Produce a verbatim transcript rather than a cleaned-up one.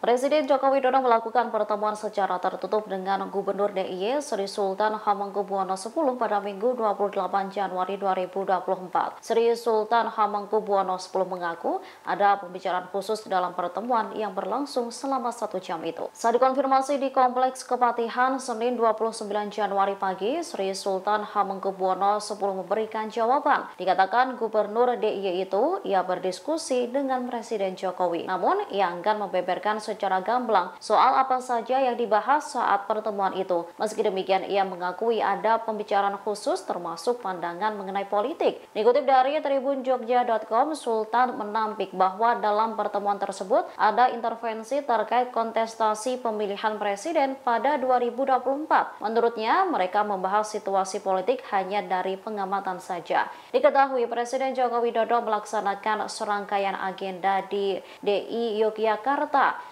Presiden Joko Widodo melakukan pertemuan secara tertutup dengan Gubernur D I Y Sri Sultan Hamengkubuwono X pada Minggu dua puluh delapan Januari dua ribu dua puluh empat. Sri Sultan Hamengkubuwono X mengaku ada pembicaraan khusus dalam pertemuan yang berlangsung selama satu jam itu. Saat dikonfirmasi di Kompleks Kepatihan Senin dua puluh sembilan Januari pagi, Sri Sultan Hamengkubuwono X memberikan jawaban. Dikatakan Gubernur D I Y itu ia berdiskusi dengan Presiden Jokowi. Namun, ia enggan membeberkan secara gamblang soal apa saja yang dibahas saat pertemuan itu. Meski demikian, ia mengakui ada pembicaraan khusus termasuk pandangan mengenai politik. Dikutip dari tribun jogja titik com, Sultan menampik bahwa dalam pertemuan tersebut ada intervensi terkait kontestasi pemilihan presiden pada dua ribu dua puluh empat. Menurutnya, mereka membahas situasi politik hanya dari pengamatan saja. Diketahui Presiden Joko Widodo melaksanakan serangkaian agenda di D I Yogyakarta.